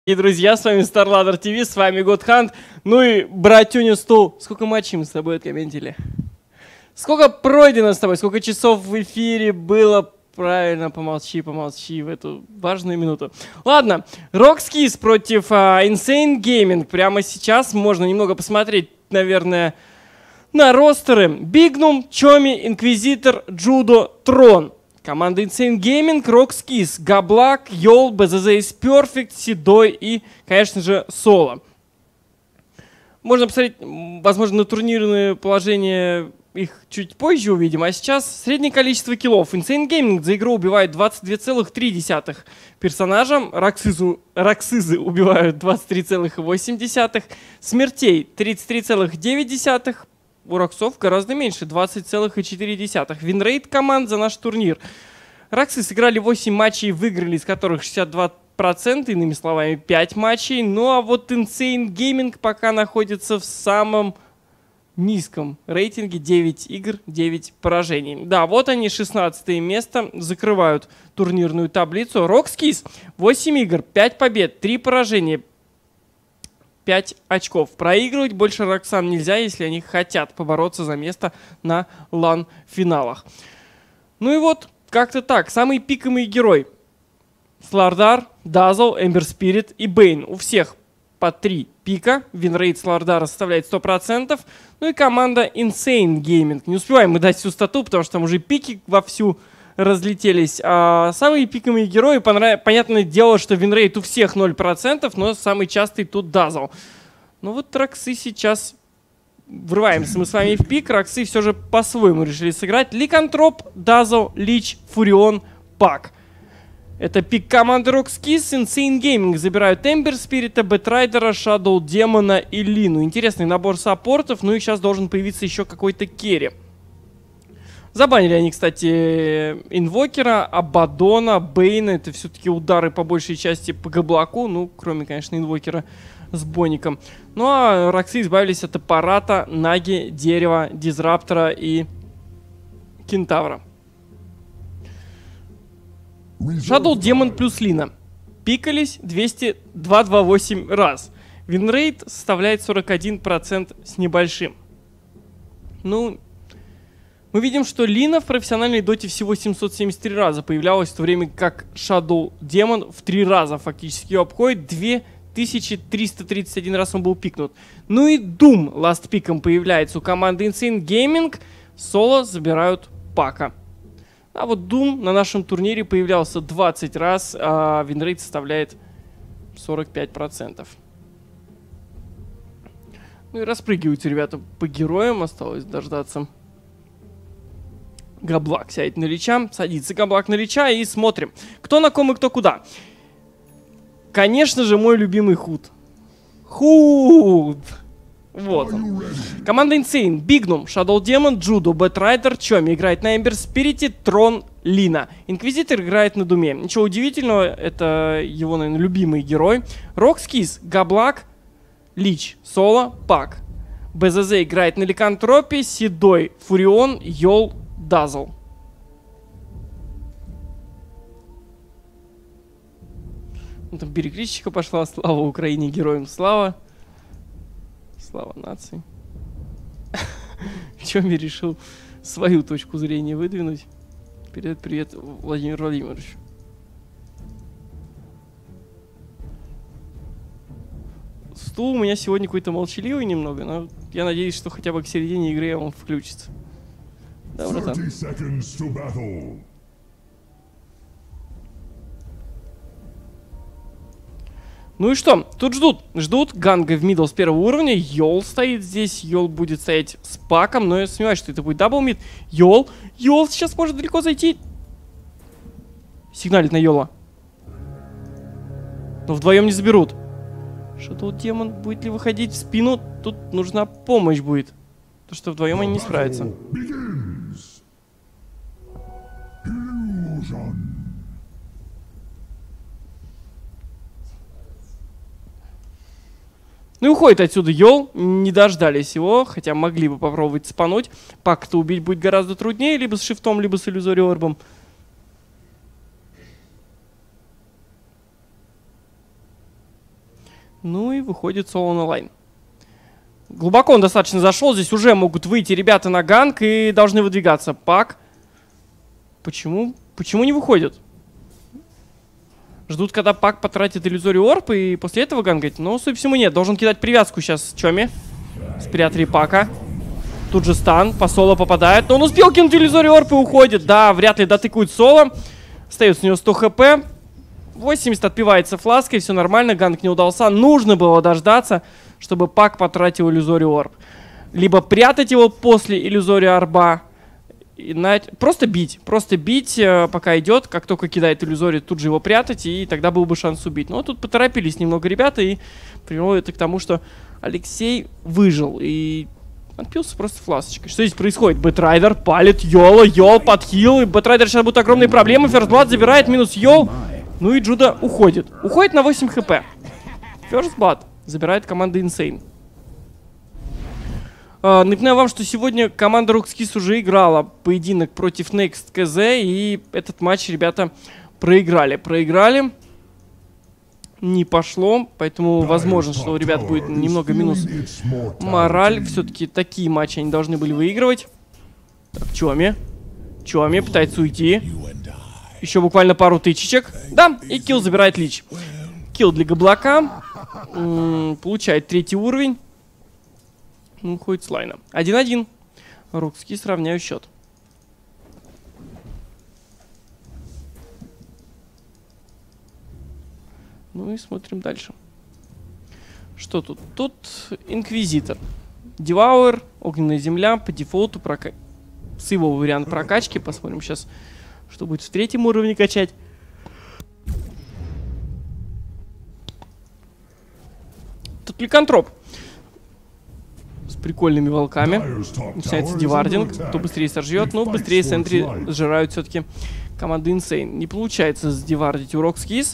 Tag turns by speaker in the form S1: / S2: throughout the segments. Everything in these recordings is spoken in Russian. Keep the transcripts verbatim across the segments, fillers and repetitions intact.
S1: И, друзья, с вами StarLadder ти ви, с вами Godhunt. Ну и, братюня Стул, сколько матчей мы с тобой откомментили? Сколько пройдено с тобой, сколько часов в эфире было? Правильно, помолчи, помолчи в эту важную минуту. Ладно, Roxkiss против uh, Insane Gaming. Прямо сейчас можно немного посмотреть, наверное, на ростеры. Bignum, Chomi, Inquisitor, Judo, Tron. Команда Insane Gaming, Roxkiss, Габлак, Йол, би зет зет is Perfect, Седой и, конечно же, Соло. Можно посмотреть, возможно, на турнирное положение их чуть позже увидим. А сейчас среднее количество киллов. Insane Gaming за игру убивает двадцать две целых три десятых персонажа. Роксизу, Роксизы убивают двадцать три целых восемь десятых. Смертей тридцать три целых девять десятых. У Роксов гораздо меньше, двадцать целых четыре десятых. Винрейт команд за наш турнир. Роксы сыграли восемь матчей, выиграли из которых шестьдесят два процента, иными словами, пять матчей. Ну а вот Insane Gaming пока находится в самом низком рейтинге, девять игр, девять поражений. Да, вот они, шестнадцатое место, закрывают турнирную таблицу. Roxkiss восемь игр, пять побед, три поражения, пять очков. Проигрывать больше Роксам нельзя, если они хотят побороться за место на лан-финалах. Ну и вот, как-то так. Самый пиковый герой. Слардар, Дазл, Эмбер Спирит и Бейн. У всех по три пика. Винрейт Слардара составляет сто процентов. Ну и команда Insane Gaming. Не успеваем мы дать всю стату, потому что там уже пики вовсю разлетелись. А самые пиковые герои, понятное дело, что винрейт у всех ноль процентов, но самый частый тут Дазл. Ну вот Роксы сейчас... Врываемся мы с вами в пик. Роксы все же по-своему решили сыграть. Ликантроп, Дазл, Лич, Фурион, Пак. Это пик команды Roxkiss. Insane Gaming забирают Эмбер Спирита, Бэтрайдера, Шадоу Демона и Лину. Интересный набор саппортов. Ну и сейчас должен появиться еще какой-то керри. Забанили они, кстати, Инвокера, Абадона, Бейна. Это все-таки удары по большей части по Габлаку. Ну, кроме, конечно, Инвокера с Боником. Ну а Роксы избавились от аппарата, Наги, Дерева, Дизраптора и Кентавра. Шадоу Демон плюс Лина. Пикались двести двадцать восемь раз. Винрейт составляет сорок один процент с небольшим. Ну... Мы видим, что Лина в профессиональной доте всего семьсот семьдесят три раза появлялась, в то время как Шадоу Демон в три раза фактически ее обходит. две тысячи триста тридцать один раз он был пикнут. Ну и Doom ласт пиком появляется у команды Insane Gaming. Соло забирают Пака. А вот Doom на нашем турнире появлялся двадцать раз, а винрейт составляет сорок пять процентов. Ну и распрыгиваются ребята по героям, осталось дождаться. Габлак сядет на Лича, садится Габлак на Лича и смотрим, кто на ком и кто куда. Конечно же, мой любимый Худ. Худ! Вот он. Команда Insane, Bignum, Shadow Demon, Judo, Бэтрайдер, Chomi играет на Эмбер Спирите, Трон, Лина. Инквизитор играет на Думе. Ничего удивительного, это его, наверное, любимый герой. Roxkiss, Габлак, Лич, Соло, Пак. би зет зет играет на Ликантропе, Седой, Фурион, Йол, Дазл. Ну, там перекличка пошла. Слава Украине, героям слава. Слава нации. Чоми решил свою точку зрения выдвинуть. Привет, привет, Владимир Владимирович. Стул у меня сегодня какой-то молчаливый немного, но я надеюсь, что хотя бы к середине игры он включится. Да, братан. Ну и что? Тут ждут. Ждут Ганга в мидл с первого уровня. Йол стоит здесь. Йол будет стоять с Паком. Но я сомневаюсь, что это будет дабл мид. Йол. Йол сейчас может далеко зайти. Сигналит на Йола. Но вдвоем не заберут. Шадоу Демон будет ли выходить в спину? Тут нужна помощь будет. То, что вдвоем они не справятся. Ну и уходит отсюда Йол. Не дождались его, хотя могли бы попробовать спануть. Пак-то убить будет гораздо труднее, либо с шифтом, либо с иллюзорией орбом. Ну и выходит соло на лайн. Глубоко он достаточно зашел. Здесь уже могут выйти ребята на ганг и должны выдвигаться. Пак. Почему? Почему не выходят? Ждут, когда Пак потратит иллюзорию орб и после этого гангать. Но, судя по всему, нет. Должен кидать привязку сейчас Чоми. Спрятали Пака. Тут же стан. По соло попадает. Но он успел кинуть иллюзорию орб и уходит. Да, вряд ли дотыкают соло. Остается у него сто хп. восемьдесят отпивается флаской. Все нормально. Ганг не удался. Нужно было дождаться, чтобы Пак потратил иллюзорию орб. Либо прятать его после иллюзории орба. И на... Просто бить. Просто бить, э, пока идет. Как только кидает иллюзорию, тут же его прятать. И тогда был бы шанс убить. Но тут поторопились немного ребята. И привело это к тому, что Алексей выжил. И отпился просто фласочкой. Что здесь происходит? Бэтрайдер палит Йола. Йол подхил. И Бэтрайдер сейчас будут огромные проблемы. Ферстблад забирает. Минус Йол. Ну и Джуда уходит. Уходит на восемь хп. Ферстблад забирает команда Insane. Uh, напоминаю вам, что сегодня команда Rockskis уже играла поединок против Next кей зет, и этот матч ребята проиграли. Проиграли, не пошло, поэтому возможно, что у ребят будет немного минус мораль. Все-таки такие матчи они должны были выигрывать. Так, Чоми. Чоми пытается уйти. Еще буквально пару тычечек. Да, и килл забирает Лич. Килл для Габлака. М-м, получает третий уровень. Ну, уходит с лайна. один-один. Rockskis сравняют счет. Ну и смотрим дальше. Что тут? Тут Инквизитор. Девауэр, Огненная Земля, по дефолту прока... с его вариант прокачки. Посмотрим сейчас, что будет в третьем уровне качать. Тут Ликантроп. С прикольными волками. Начинается дивардинг. Кто быстрее сожжет, но быстрее сентри сжирают все-таки команды Insane. Не получается сдивардить у Rockskis.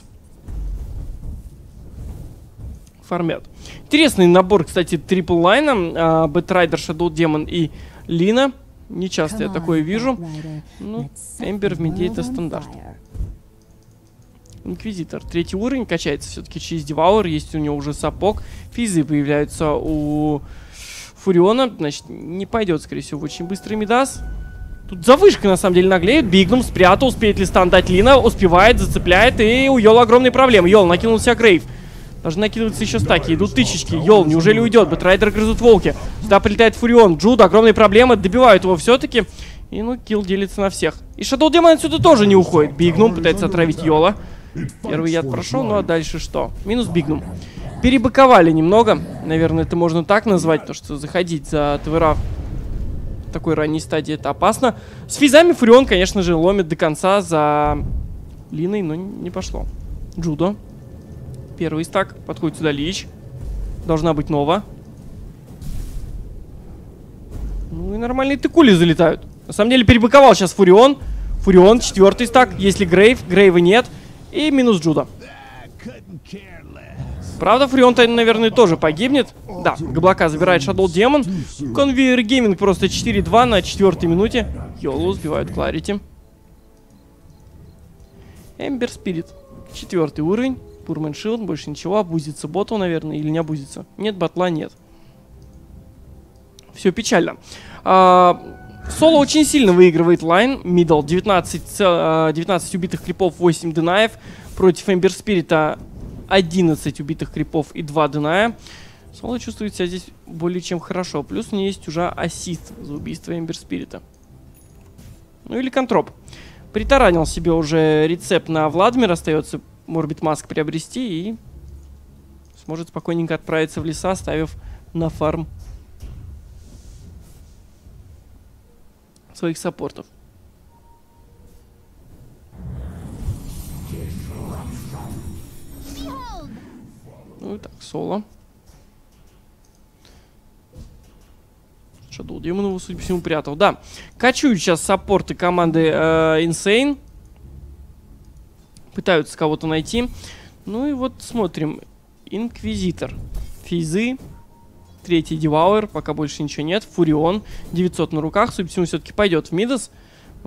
S1: Фармят. Интересный набор, кстати, трипл лайна. Бэтрайдер, Shadow Demon и Лина. Не часто я такое вижу. Ну, Эмбер в миде это стандарт. Инквизитор. Третий уровень. Качается все-таки через Девауэр. Есть у него уже сапог. Физы появляются у Фуриона. Значит, не пойдет, скорее всего, в очень быстрый мидас. Тут завышка, на самом деле, наглеет. Бигнум спрятал. Успеет ли стан дать Лина? Успевает, зацепляет. И у Йола огромные проблемы. Йол накинул себя Грейв. Должны накидываться еще стаки. Идут тычечки. Йол, неужели уйдет? Бэтрайдер грызут волки. Сюда прилетает Фурион. Джуд, огромные проблемы. Добивают его все-таки. И, ну, килл делится на всех. И Shadow Demon отсюда тоже не уходит. Бигнум пытается отравить Йола. Первый яд прошел. Ну, а дальше что? Минус Бигнум. Перебаковали немного. Наверное, это можно так назвать. Потому что заходить за ТВРа в такой ранней стадии это опасно. С физами Фурион, конечно же, ломит до конца за Линой, но не пошло. Джудо. Первый стак. Подходит сюда Лич. Должна быть Нова. Ну и нормальные тыкули залетают. На самом деле перебаковал сейчас Фурион. Фурион, четвертый стак. Если Грейв, Грейва нет. И минус Джуда. Правда, Фурион-то, наверное, тоже погибнет. Да, Габлака забирает Shadow Demon. Конвейер Гейминг просто четыре-два на четвертой минуте. Йолу сбивают Кларити. Эмбер Спирит. Четвертый уровень. Пурмен Шилд, больше ничего. Обузится боту, наверное, или не обузится. Нет, батла нет. Все печально. А, Соло очень сильно выигрывает лайн. Мидл девятнадцать, девятнадцать убитых крипов, восемь денаев. Против Эмбер Спирита одиннадцать убитых крипов и два деная. Соло чувствует себя здесь более чем хорошо. Плюс у него есть уже ассист за убийство Эмбер Спирита. Ну или контроп. Притаранил себе уже рецепт на Владимир. Остается Морбит Маск приобрести и сможет спокойненько отправиться в леса, оставив на фарм своих саппортов. Ну и так, соло. Shadow Demon его, судя по всему, прятал. Да, качают сейчас саппорты команды э, Insane. Пытаются кого-то найти. Ну и вот смотрим. Инквизитор. Физы. Третий Девауэр. Пока больше ничего нет. Фурион. девятьсот на руках. Судя по всему, все-таки пойдет в мидас.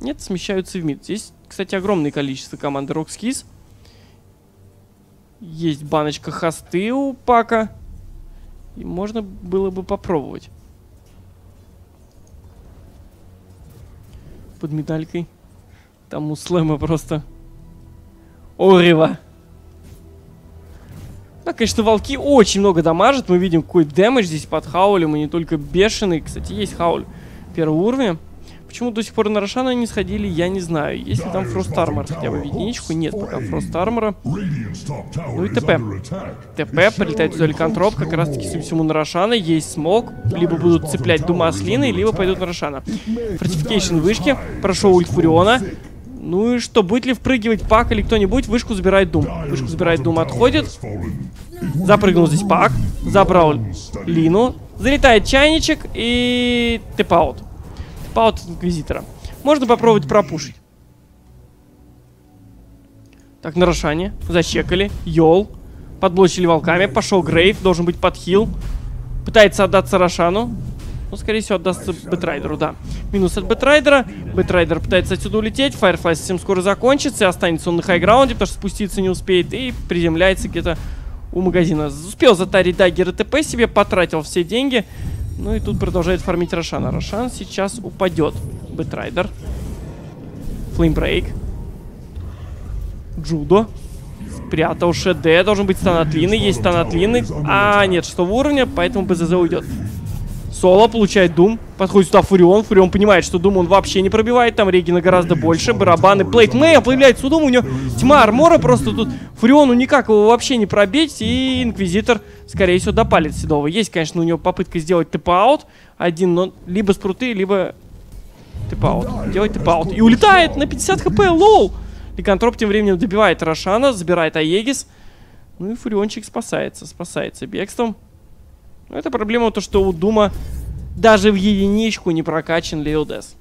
S1: Нет, смещаются в мид. Здесь, кстати, огромное количество команды Rockskis. Есть баночка хосты у Пака. И можно было бы попробовать. Под медалькой. Там у Слэма просто... Орева. Да, конечно, волки очень много дамажат. Мы видим, какой дэмэдж здесь под хаулем. И не только бешеный. Кстати, есть хауль первого уровня. Почему до сих пор на Рошана не сходили, я не знаю. Есть ли там Фрост Армор хотя бы в единичку? Нет пока Фрост Армора. Ну и ТП. ТП, прилетает сюда Ликантроп, как раз таки, судя по всему, на Рошана. Есть смог. Либо будут цеплять Дума с Линой, либо пойдут на Рошана. Фортификейшн вышки. Прошел ульт Фуриона. Ну и что, будет ли впрыгивать Пак или кто-нибудь? Вышку забирает Дум. Вышку забирает Дум, отходит. Запрыгнул здесь Пак. Забрал Лину. Залетает чайничек и тэп-аут. Тэп-аут от Инквизитора. Можно попробовать пропушить. Так, на Рошане. Зачекали. Йол. Подблочили волками. Пошел Грейв. Должен быть подхил. Пытается отдаться Рошану. Ну, скорее всего, отдастся Бэтрайдеру, да. Минус от Бэтрайдера. Бэтрайдер пытается отсюда улететь. Firefly совсем скоро закончится. И останется он на хайграунде, потому что спуститься не успеет. И приземляется где-то у магазина. Успел затарить даггер и ТП себе. Потратил все деньги. Ну и тут продолжает фармить Рошана. Рошан сейчас упадет. Бэтрайдер. Флеймбрейк. Джудо. Спрятал ШД. Должен быть стан от Лины. Есть стан от Лины. А, нет, шестого уровня, поэтому БЗЗ уйдет. Соло получает Дум. Подходит сюда Фурион. Фурион понимает, что Дум он вообще не пробивает. Там регина гораздо больше. Барабаны. Плейт Мэя появляется у Дума. У него тьма армора. Просто тут Фуриону никак его вообще не пробить. И Инквизитор, скорее всего, допалит Седова. Есть, конечно, у него попытка сделать тэп-аут. Один, но либо спруты, либо тэп-аут. Делать тэп-аут. И улетает на пятьдесят хп. Лоу! Ликантроп тем временем добивает Рошана. Забирает Аегис. Ну и Фуриончик спасается. Спасается бегством. Но это проблема то, что у Дума даже в единичку не прокачан Леодес.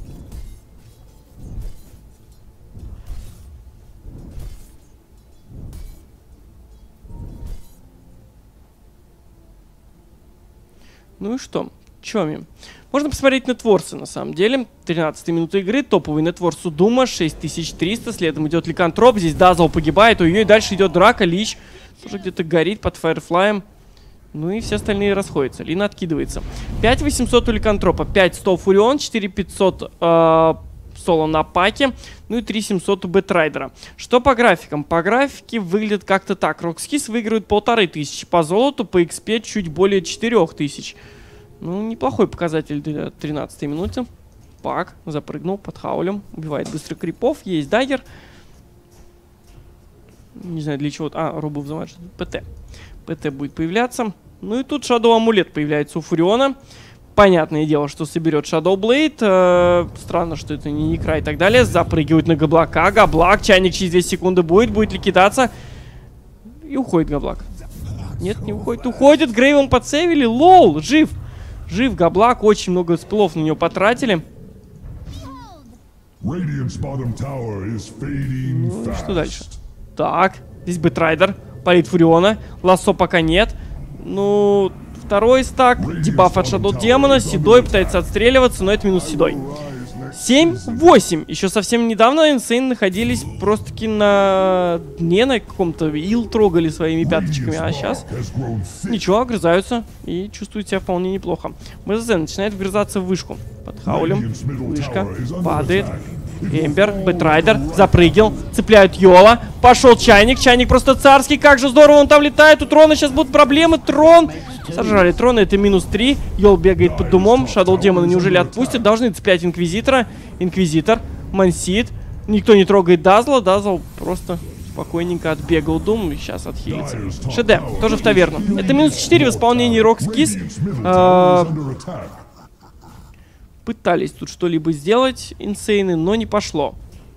S1: Ну и что? Чоми. Можно посмотреть нетворсы, на самом деле. тринадцатая минута игры. Топовый нетворс у Дума. шесть тысяч триста. Следом идет Ликантроп. Здесь Дазл погибает. У нее и дальше идет драка. Лич тоже где-то горит под Файрфлаем. Ну и все остальные расходятся. Лина откидывается. пять восемьсот у Ликантропа. пять сто Фурион. четыре пятьсот э, Соло на Паке. Ну и три семьсот у Бэтрайдера. Что по графикам? По графике выглядит как-то так. Rockskis выигрывают полторы тысячи по золоту. По экспе чуть более четырех тысяч. Ну, неплохой показатель для тринадцатой минуты. Пак запрыгнул под хаулем. Убивает быстро крипов. Есть даггер. Не знаю для чего. А, робу взломать. ПТ. ПТ будет появляться. Ну и тут Shadow Амулет появляется у Фуриона. Понятное дело, что соберет Shadow Blade. Э, странно, что это не Некра и так далее. Запрыгивает на Габлака. Габлак. Чайник через две секунды будет. Будет ли кидаться? И уходит Габлак. Нет, не уходит. Уходит. Грейвом подсейвили. Лол. Жив. Жив Габлак. Очень много спилов на него потратили. Ну и что дальше? Так. Здесь Бэтрайдер. Палит Фуриона. Лассо пока нет. Ну, второй стак. Дебаф от Shadow Демона. Седой пытается отстреливаться, но это минус Седой. семь восемь. Еще совсем недавно Insane находились просто-таки на дне, на каком-то ил трогали своими пяточками. А сейчас ничего, огрызаются и чувствуют себя вполне неплохо. БЗЗ начинает вгрызаться в вышку. Под хаулем. Вышка. Падает. Эмбер, Бэтрайдер, запрыгил, цепляют Йола, пошел Чайник, Чайник просто царский, как же здорово он там летает, у Трона сейчас будут проблемы, Трон, сожрали Трона, это минус три, Йол бегает под Думом, Shadow Демона неужели отпустят, должны цеплять Инквизитора, Инквизитор, Мансит, никто не трогает Дазла, Дазл просто спокойненько отбегал Дум и сейчас отхилится. ШД, тоже в таверну, это минус четыре в исполнении Rockskis. Пытались тут что-либо сделать инсейны, но не пошло.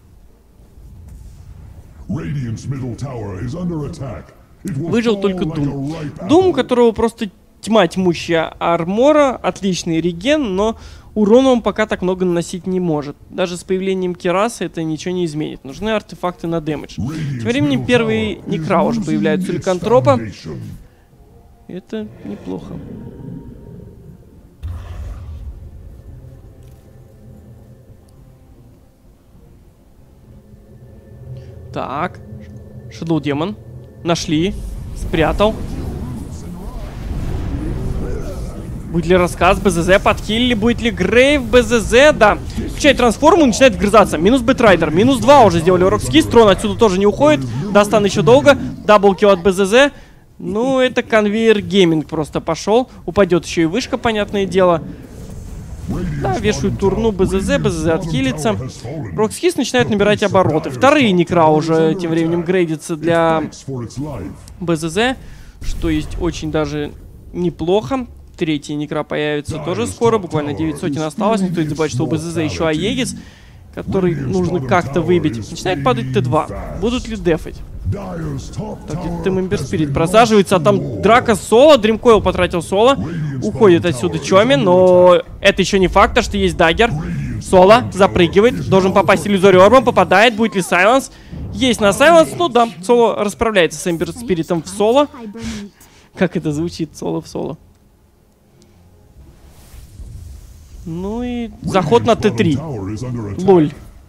S1: Выжил только Дум. Дум, у которого просто тьма тьмущая армора, отличный реген, но урона он пока так много наносить не может. Даже с появлением Кераса это ничего не изменит. Нужны артефакты на дэмэдж. Тем временем первые Некра уже появляются у Ликантропа. Это неплохо. Так. Shadow Demon. Нашли. Спрятал. Будет ли рассказ? БЗЗ подхилили. Будет ли Грейв? БЗЗ, да. Включает трансформу и начинает вгрызаться. Минус Бэтрайдер. Минус два уже сделали Рокскис. Трон отсюда тоже не уходит. Достан еще долго. Даблкил от БЗЗ. Ну, это конвейер гейминг просто пошел. Упадет еще и вышка, понятное дело. Да, вешают турну БЗЗ. БЗЗ отхилится. Рокскис начинает набирать обороты. Вторые Некра уже тем временем грейдятся для БЗЗ. Что есть очень даже неплохо. Третий Некра появится тоже скоро. Буквально девять сотен осталось. Не стоит забывать, что у БЗЗ еще Аегис, который нужно как-то выбить. Начинает падать Т два. Будут ли дефать? Так, где-то там Эмбер Спирит просаживается, а там драка соло. Дримкойл потратил соло. Уходит отсюда Чоми, но это еще не факт, что есть даггер. Соло запрыгивает. Должен попасть иллюзорию Орбом. Попадает. Будет ли сайленс? Есть на сайленс. Ну да, соло расправляется с Эмбер Спиритом в соло. Как это звучит? Соло в соло. Ну и заход на Т три. Лоль.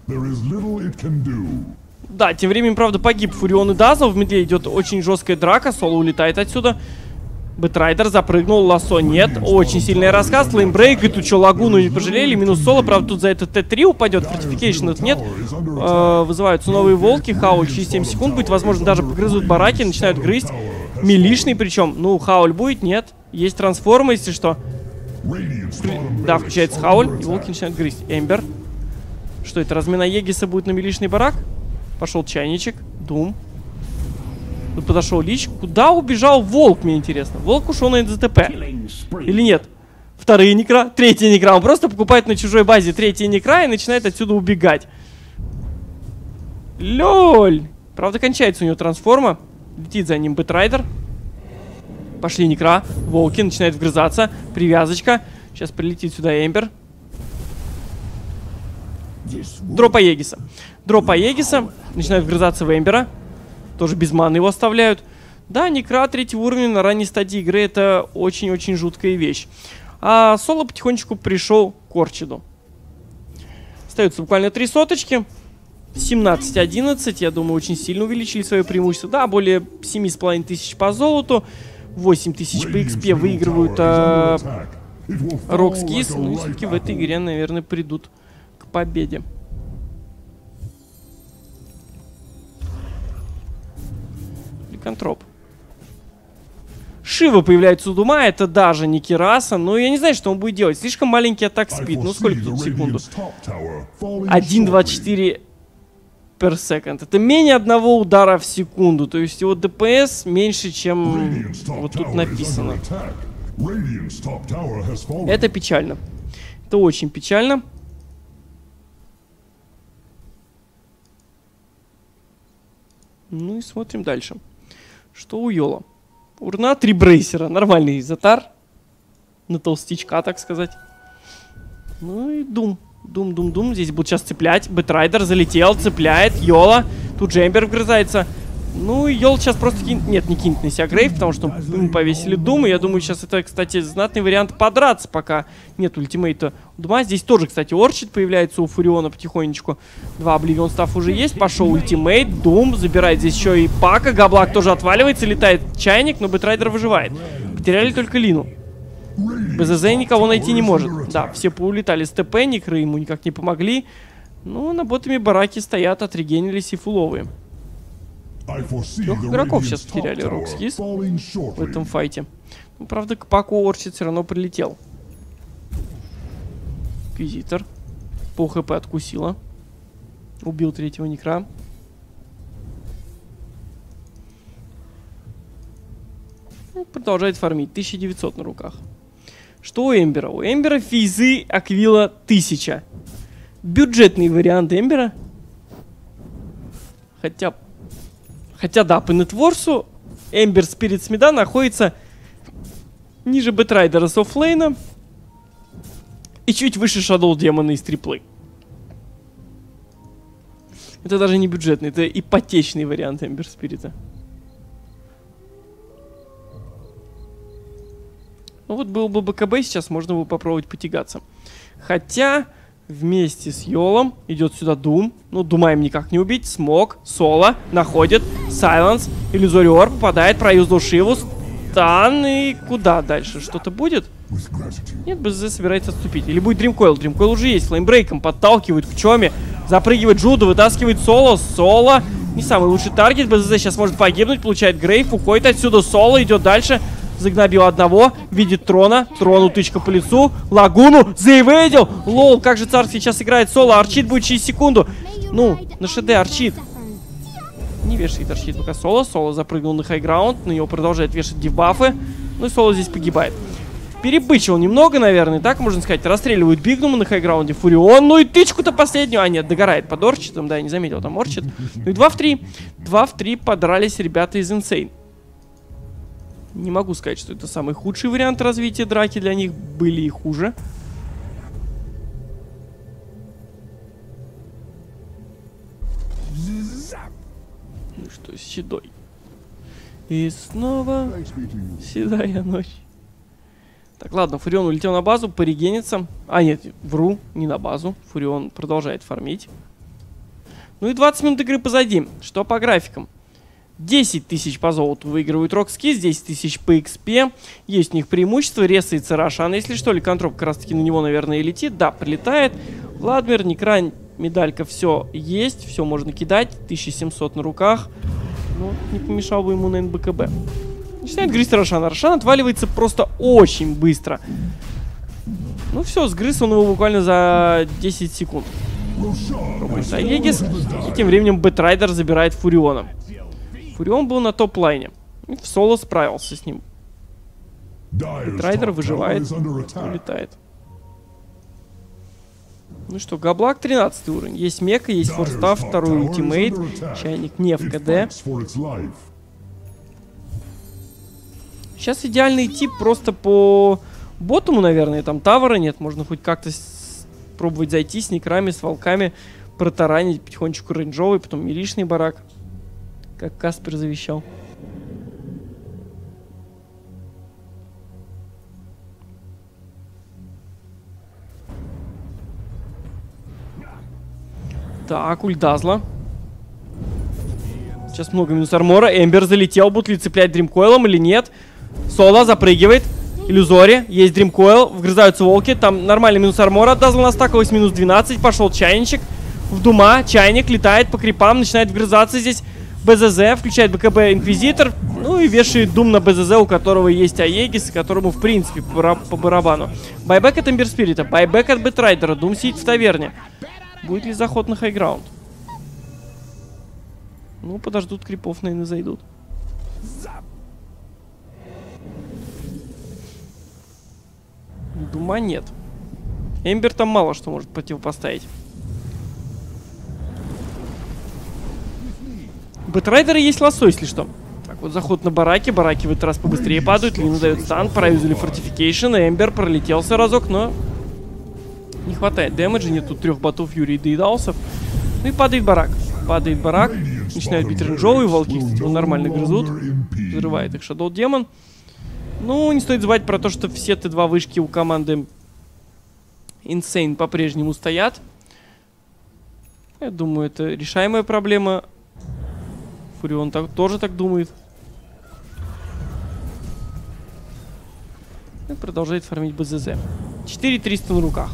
S1: Да, тем временем, правда, погиб Фурион и Дазл. В медле идет очень жесткая драка. Соло улетает отсюда. Бэтрайдер запрыгнул. Лассо нет. Очень сильный рассказ. Лейнбрейк. И тут что, лагуну не пожалели. Минус соло. Правда, тут за это Т три упадет. Фортификейшн нет. Э, вызываются новые волки. Хауль через семь секунд будет. Возможно, даже погрызут бараки. Начинают грызть. Милишный причем. Ну, Хауль будет? Нет. Есть трансформа, если что. Да, включается Хауль. И волки начинают грызть. Эмбер. Что это? Размена Егиса будет на милишный барак? Пошел чайничек. Дум. Тут подошел Лич. Куда убежал волк, мне интересно? Волк ушел на эн зэ тэ пэ. Или нет? Вторые Некра. Третий Некра. Он просто покупает на чужой базе третий Некра и начинает отсюда убегать. Лёль. Правда, кончается у него трансформа. Летит за ним Бэтрайдер. Пошли Некра. Волки начинают вгрызаться. Привязочка. Сейчас прилетит сюда Эмбер. Дропа Егиса. Дропа Егиса. Начинают вгрызаться в Эмбера. Тоже без маны его оставляют. Да, Некра третьего уровня на ранней стадии игры — это очень-очень жуткая вещь. А соло потихонечку пришел к Орчиду. Остается буквально три соточки. семнадцать одиннадцать. Я думаю, очень сильно увеличили свое преимущество. Да, более семи с половиной тысяч по золоту. восемь тысяч по икс пи выигрывают а, Рокскис. Ну и все-таки в этой игре, наверное, придут к победе. Ликантроп. Шива появляется у Дума, это даже не Кираса, но я не знаю, что он будет делать. Слишком маленький атак спид. Ну сколько тут секунду? один двадцать четыре per second. Это менее одного удара в секунду. То есть его ДПС меньше, чем вот тут написано. Это печально. Это очень печально. Ну и смотрим дальше. Что у Йола? Урна, три брейсера. Нормальный затар. На толстячка, так сказать. Ну и Дум. Дум, Дум, Дум. Здесь будут сейчас цеплять. Бэтрайдер залетел, цепляет. Йола. Тут же Эмбер вгрызается. Ну и Йол сейчас просто кинет... Нет, не кинет на себя Грейв, потому что ему повесили Дум. И я думаю, сейчас это, кстати, знатный вариант подраться, пока нет ультимейта Дума. Здесь тоже, кстати, Орчид появляется у Фуриона потихонечку. Два Обливион став уже есть. Пошел ультимейт. Дум забирает здесь еще и Пака. Габлак тоже отваливается. Летает чайник, но Бэтрайдер выживает. Потеряли только Лину. БЗЗ никого найти не может. Да, все поулетали с ТП. Некры ему никак не помогли. Ну, на ботами бараки стоят, отрегенились и фуловые. Трех игроков сейчас потеряли Рокскис в этом файте. Ну, правда, к Паку Орчид все равно прилетел. Инквизитор. По ХП откусила. Убил третьего Некра. Ну, продолжает фармить. тысяча девятьсот на руках. Что у Эмбера? У Эмбера фейзы Аквила тысяча. Бюджетный вариант Эмбера. Хотя... Хотя да, по нетворсу Эмбер Спирит Смеда находится ниже Бэтрайдера с оффлейна и чуть выше Shadow Демона из триплы. Это даже не бюджетный, это ипотечный вариант Эмбер Спирита. Ну вот был бы БКБ, сейчас можно было попробовать потягаться. Хотя вместе с Йолом идет сюда Дум. Ну, Дума им никак не убить. Смог, Соло находит. Сайленс, Иллюзориор попадает, проюзал Шиву. Стан и куда дальше? Что-то будет? Нет, БЗ собирается отступить. Или будет Дримкойл. Дримкойл уже есть. Флеймбрейком подталкивает к Чоме. Запрыгивает Джуда, вытаскивает Соло. Соло. Не самый лучший таргет. БЗ сейчас может погибнуть. Получает Грейв. Уходит отсюда Соло. Идет дальше. Загнобил одного. Видит Трона. Трону тычка по лицу. Лагуну. Заевейдил. Лол, как же царь сейчас играет Соло. Арчит будет через секунду. Ну, на ШД Арчит. Не вешает Арчит пока Соло. Соло запрыгнул на хайграунд. На него продолжает вешать дебафы. Ну и Соло здесь погибает. Перебычил немного, наверное, так можно сказать. Расстреливают Бигнума на хайграунде. Фурион. Ну и тычку-то последнюю. А, нет, догорает под Орчитом. Да, я не заметил, там Орчит. Ну и два в три. два в три подрались ребята из Insane. Не могу сказать, что это самый худший вариант развития драки для них. Были и хуже. Ну что, седой. И снова седая ночь. Так, ладно, Фурион улетел на базу, порегенится. А, нет, вру, не на базу. Фурион продолжает фармить. Ну и двадцать минут игры позади. Что по графикам? десять тысяч по золоту выигрывают Рокскиз, десять тысяч по экспе. Есть у них преимущество, ресается Рошан. Если что, Ликантроп как раз таки на него, наверное, и летит. Да, прилетает. Владмир, Некран, медалька, все есть. Все можно кидать. тысяча семьсот на руках. Ну, не помешал бы ему, наверное, БКБ. Начинает грызть Рошана. Рошан отваливается просто очень быстро. Ну все, сгрыз он его буквально за десять секунд. Пробует Аегис. И тем временем Бэтрайдер забирает Фуриона. Фурион был на топ-лайне. И в соло справился с ним. Бэтрайдер выживает, улетает. Ну что, Габлак тринадцатый уровень. Есть мека, есть форстав, второй ультимейт. Чайник не в КД. Сейчас идеальный тип просто по ботому, наверное. Там тавера нет. Можно хоть как-то пробовать зайти с некрами, с волками, протаранить потихонечку рейнджовый, потом милишный барак. Как Каспер завещал. Так, ульдазла. Сейчас много минус армора. Эмбер залетел. Будут ли цеплять Дримкоилом или нет? Соло запрыгивает. Иллюзори. Есть Дримкоил. Вгрызаются волки. Там нормальный минус армора. Дазл настакалось минус двенадцать. Пошел чайничек. В дума. Чайник летает по крипам. Начинает вгрызаться здесь. БЗЗ. Включает БКБ Инквизитор. Ну и вешает дум на БЗЗ, у которого есть Аегис, которому в принципе по, по барабану. Байбек от Эмбер Спирита. Байбек от Бэтрайдера. Дум сидит в таверне. Будет ли заход на хайграунд? Ну, подождут крипов, наверное, зайдут. Дума нет. Эмбер там мало что может противопоставить. Бэтрайдера есть лассо, если что. Так, вот заход на бараки. Бараки в этот раз побыстрее падают. Лина дает стан. Проюзали фортификейшн. Эмбер пролетелся разок, но не хватает дэмэджа. Нет тут трех ботов, Юрий доедался. Ну и падает барак. Падает барак. Начинают бить рейнджовые. Волки, кстати, нормально грызут. Взрывает их Shadow Demon. Ну, не стоит забывать про то, что все Т два вышки у команды Insane по-прежнему стоят. Я думаю, это решаемая проблема. Фурион так, тоже так думает. И продолжает фармить БЗЗ. четыре триста на руках.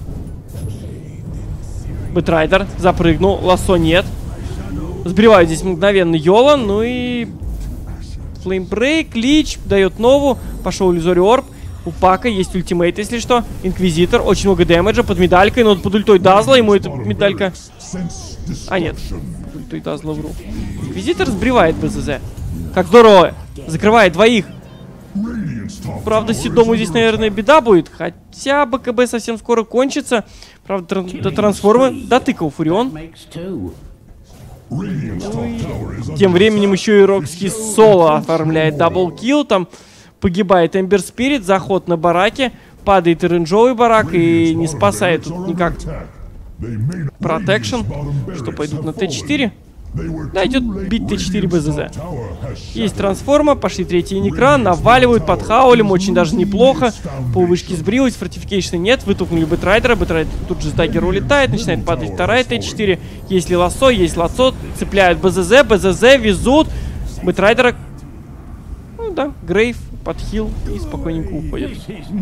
S1: Бэтрайдер запрыгнул. Лассо нет. Сбривают здесь мгновенно Йола. Ну и Флеймбрейк. Лич дает нову. Пошел Иллюзори Орб. У Пака есть ультимейт, если что. Инквизитор. Очень много дэмэджа под медалькой. Но под ультой Дазла. Ему эта медалька... А, нет. Под ультой Дазла вру. Инквизитор сбривает БЗЗ. Как здорово. Закрывает двоих. Правда, Седому здесь, наверное, беда будет. Хотя БКБ совсем скоро кончится. Правда, тран до трансформы дотыкал Фурион. Ну и тем временем еще и Рокски соло оформляет даблкилл. Там погибает Эмбер Спирит. Заход на бараке. Падает оранжевый барак. И не спасает тут никак Протекшн. Что, пойдут на Т четыре? Да, идет бит Т четыре Б З З. Есть трансформа, пошли третий экран, наваливают под хаулем, очень даже неплохо. По вышке сбрилась, фортификейшна нет, вытолкнули Бэтрайдера, Бэтрайдер тут же с даггера улетает, начинает падать вторая Т четыре. Есть ли лассо, есть лассо, цепляют Б З З, Б З З везут. Бэтрайдера, ну да, Грейв под хил и спокойненько уходит.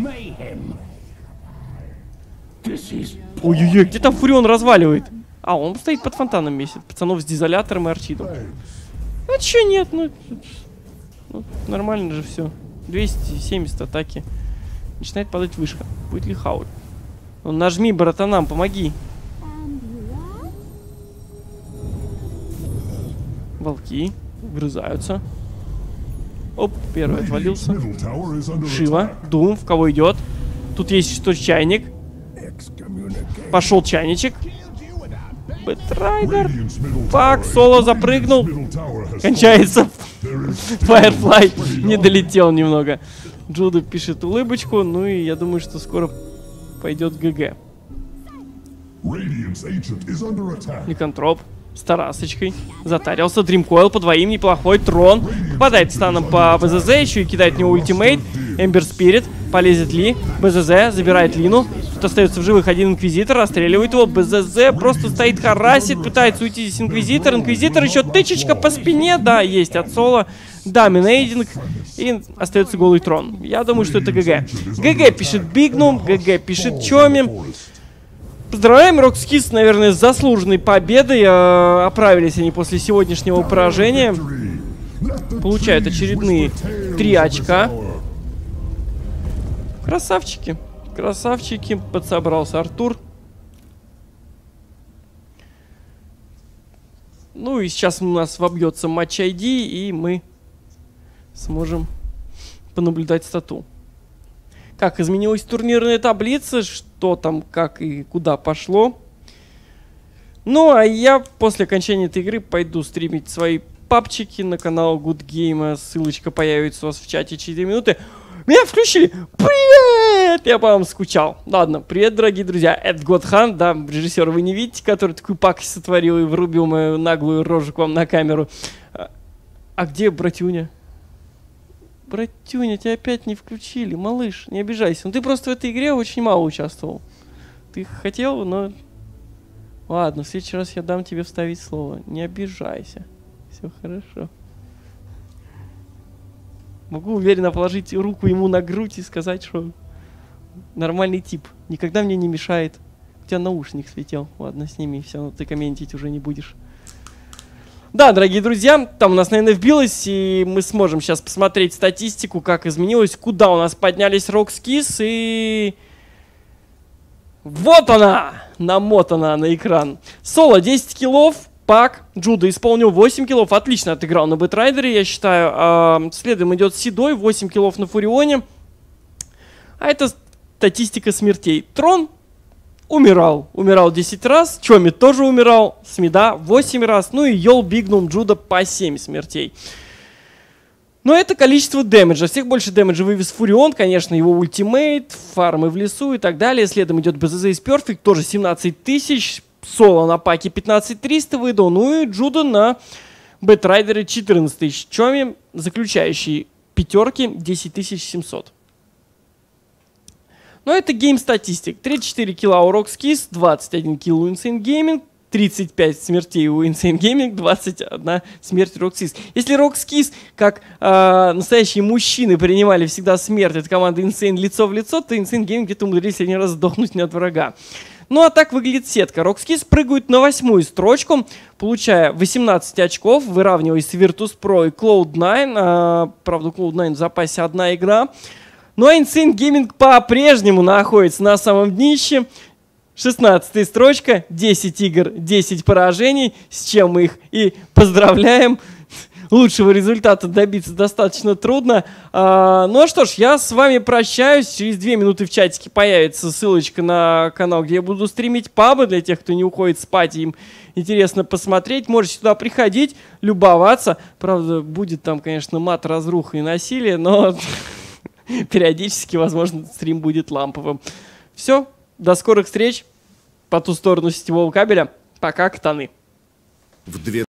S1: Ой-ой-ой, где там Фурион разваливает? А, он стоит под фонтаном месяц. Пацанов с дизолятором и арчидом. Ну чё нет, ну, ну нормально же все. двести семьдесят атаки. Начинает падать вышка. Будет ли хауль? Ну нажми, братанам, помоги. Волки вгрызаются. Оп, первый отвалился. Шива, Дум, в кого идет? Тут есть что, чайник. Пошел чайничек. Бэтрайдер. Пак, соло запрыгнул. Кончается. Фаерфлай не долетел немного. Джуда пишет улыбочку. Ну и я думаю, что скоро пойдет ГГ. Ликантроп с тарасочкой. Затарился. Дримкойл по двоим. Неплохой. Трон. Попадает станом по Б З З. Еще и кидает в него ультимейт. Эмбер Спирит. Полезет Ли. Б З З забирает Лину. Тут остается в живых один инквизитор. Расстреливает его. Б З З просто стоит, харасит. Пытается уйти здесь инквизитор. Инквизитор еще тычечка по спине. Да, есть от соло. Да, минейдинг. И остается голый трон. Я думаю, что это ГГ. ГГ пишет Бигнум. ГГ пишет Чоми. Поздравляем Рокскис, наверное, с заслуженной победой. Э, оправились они после сегодняшнего поражения. Получают очередные три очка. Красавчики. Красавчики. Подсобрался Артур. Ну и сейчас у нас вобьется матч ай ди, и мы сможем понаблюдать стату. Как изменилась турнирная таблица, что там, как и куда пошло. Ну, а я после окончания этой игры пойду стримить свои папчики на канал Good Game. Ссылочка появится у вас в чате через две минуты. Меня включили! Привет! Я по вам скучал. Ладно, привет, дорогие друзья. Это Godhand, да, режиссер вы не видите, который такую пакость сотворил и врубил мою наглую рожу к вам на камеру. А, а где братюня? Братюня, тебя опять не включили, малыш, не обижайся. Ну ты просто в этой игре очень мало участвовал. Ты хотел, но... Ладно, в следующий раз я дам тебе вставить слово. Не обижайся. Все хорошо. Могу уверенно положить руку ему на грудь и сказать, что нормальный тип. Никогда мне не мешает. У тебя наушник слетел. Ладно, сними, все, ты комментить уже не будешь. Да, дорогие друзья, там у нас, наверное, вбилось, и мы сможем сейчас посмотреть статистику, как изменилось, куда у нас поднялись Рокскис, и... Вот она! Намотана на экран. Соло десять киллов, Пак, Джуда исполнил восемь киллов, отлично отыграл на Бэтрайдере, я считаю. А, следом идет Седой, восемь киллов на Фурионе. А это статистика смертей. Трон умирал. Умирал десять раз. Чоми тоже умирал. Смеда восемь раз. Ну и Йол, Бигнум, Джуда по семь смертей. Но это количество дэмэджа. Всех больше дэмэджа вывез Фурион. Конечно, его ультимейт, фармы в лесу и так далее. Следом идет Б З З из Перфект. Тоже семнадцать тысяч. Соло на паке пятнадцать триста выдал. Ну и Джуда на Бэтрайдере четырнадцать тысяч. Чоми, заключающий пятерки, десять тысяч семьсот. Но это гейм-статистик. тридцать четыре килла у Рокскис, двадцать один килл у Insane Gaming, тридцать пять смертей у Insane Gaming, двадцать одна смерть Рокскис. Если Рокскис, как э, настоящие мужчины, принимали всегда смерть от команды Insane лицо в лицо, то Insane Gaming где-то умудрились один раз сдохнуть не от врага. Ну а так выглядит сетка. Рокскис прыгают на восьмую строчку, получая восемнадцать очков, выравниваясь с Virtus.pro и клоуд найн. А, правда, у клоуд найн в запасе одна игра. Ну а Insane Gaming по-прежнему находится на самом днище. шестнадцатая строчка, десять игр, десять поражений, с чем мы их и поздравляем. Лучшего результата добиться достаточно трудно. А, ну а что ж, я с вами прощаюсь. Через две минуты в чатике появится ссылочка на канал, где я буду стримить пабы. Для тех, кто не уходит спать, им интересно посмотреть. Можете сюда приходить, любоваться. Правда, будет там, конечно, мат, разруха и насилие, но периодически, возможно, стрим будет ламповым. Все, до скорых встреч по ту сторону сетевого кабеля. Пока, катаны.